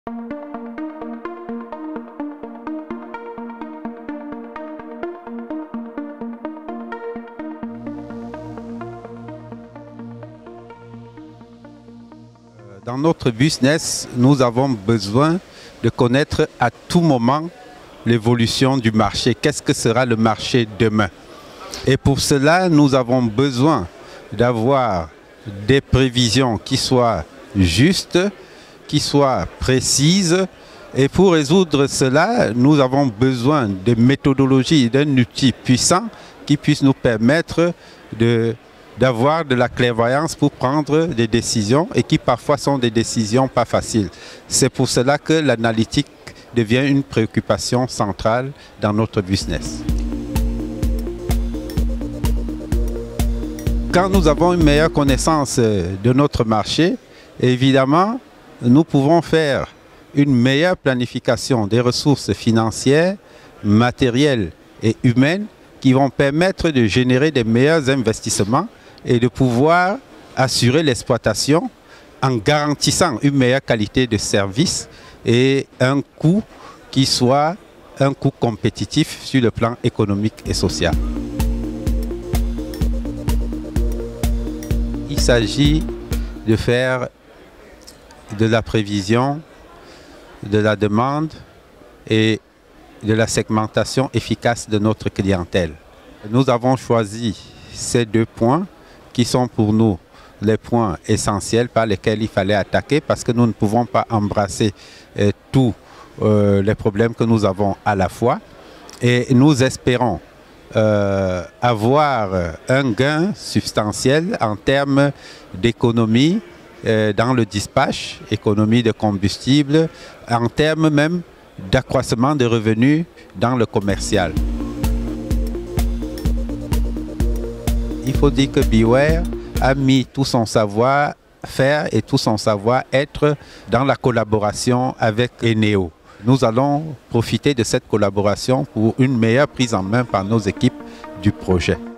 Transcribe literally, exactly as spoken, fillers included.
Dans notre business, nous avons besoin de connaître à tout moment l'évolution du marché. Qu'est-ce que sera le marché demain? Et pour cela, nous avons besoin d'avoir des prévisions qui soient justes, qui soient précises. Et pour résoudre cela, nous avons besoin de méthodologies, d'un outil puissant qui puisse nous permettre de d'avoir de la clairvoyance pour prendre des décisions et qui parfois sont des décisions pas faciles. C'est pour cela que l'analytique devient une préoccupation centrale dans notre business. Quand nous avons une meilleure connaissance de notre marché, évidemment, nous pouvons faire une meilleure planification des ressources financières, matérielles et humaines qui vont permettre de générer des meilleurs investissements et de pouvoir assurer l'exploitation en garantissant une meilleure qualité de service et un coût qui soit un coût compétitif sur le plan économique et social. Il s'agit de faire de la prévision, de la demande et de la segmentation efficace de notre clientèle. Nous avons choisi ces deux points qui sont pour nous les points essentiels par lesquels il fallait attaquer parce que nous ne pouvons pas embrasser euh, tous euh, les problèmes que nous avons à la fois. Et nous espérons euh, avoir un gain substantiel en termes d'économie euh, dans le dispatch, économie de combustible, en termes même d'accroissement de revenus dans le commercial. Il faut dire que Beware a mis tout son savoir-faire et tout son savoir-être dans la collaboration avec Eneo. Nous allons profiter de cette collaboration pour une meilleure prise en main par nos équipes du projet.